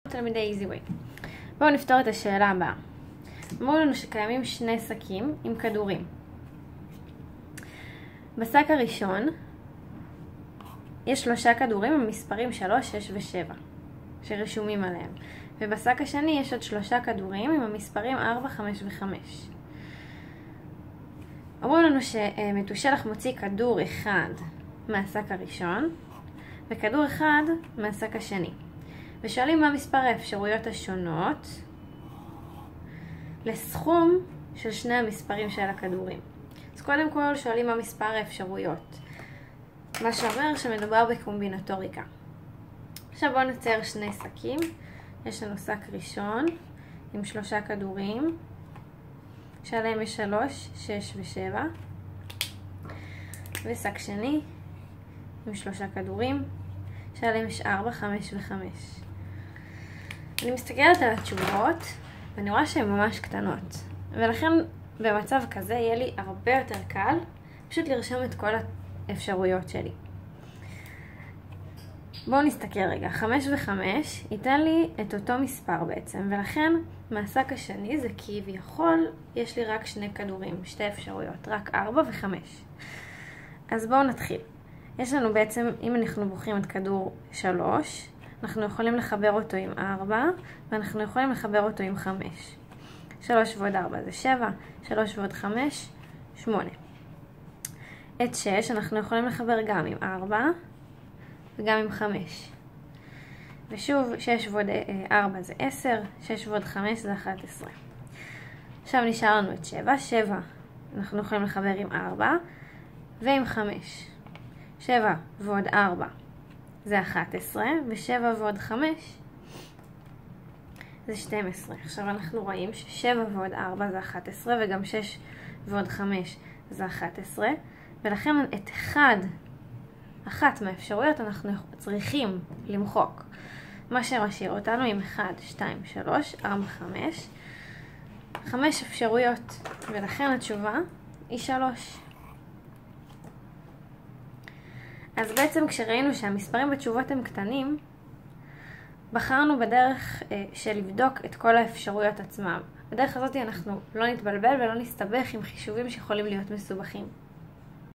תלמידי EasyWay. בואו נפתור את השאלה הבאה. אמרו לנו שקיימים שני שקים עם כדורים. בשק הראשון יש 3 כדורים עם מספרים 3, 6 ו-7 שרשומים עליהם. ובשק השני יש עוד 3 כדורים עם המספרים 4, 5 ו-5. אמרו לנו שמתושלח מוציא כדור אחד מהשק הראשון וכדור אחד מהשק השני. ושואלים מה מספר האפשרויות השונות לסכום של שני המספרים של הכדורים. אז קודם כל שואלים מה מספר האפשרויות. מה שאומר שמדובר בקומבינטוריקה. עכשיו בואו נצייר שני שקים. יש לנו שק ראשון עם 3 כדורים שעליהם יש 3, 6 ו-7. ושק שני עם 3 כדורים שעליהם יש 4, 5 ו-5. אני מסתכלת על התשובות ואני רואה שהן ממש קטנות. ולכן במצב כזה יהיה לי הרבה יותר קל פשוט לרשום את כל האפשרויות שלי. בואו נסתכל רגע. 5 ו-5 ייתן לי את אותו מספר בעצם, ולכן מהשק השני זה כביכול יש לי רק 2 כדורים, 2 אפשרויות, רק 4 ו-5. אז בואו נתחיל. יש לנו בעצם, אם אנחנו בוחרים את כדור 3, אנחנו יכולים לחבר אותו עם 4, ואנחנו יכולים לחבר אותו עם 5. 3 ועוד 4 זה 7, 3 ועוד 5, 8. את 6 אנחנו יכולים לחבר גם עם 4 וגם עם 5. ושוב, 6 ועוד 4 זה 10, 6 ועוד 5 זה 11. עכשיו נשאר לנו את 7. 7 אנחנו יכולים לחבר עם 4 ועם 5. 7 ועוד 4 זה 11, ו7 ועוד 5 זה 12. עכשיו אנחנו רואים ש7 ועוד 4 זה 11, וגם 6 ועוד 5 זה 11, ולכן את אחת מהאפשרויות אנחנו צריכים למחוק. מה שמשאיר אותנו עם 1, 2, 3, 4, 5. 5 אפשרויות, ולכן התשובה היא 3. אז בעצם כשראינו שהמספרים בתשובות הם קטנים, בחרנו בדרך של לבדוק את כל האפשרויות עצמם. בדרך הזאת אנחנו לא נתבלבל ולא נסתבך עם חישובים שיכולים להיות מסובכים.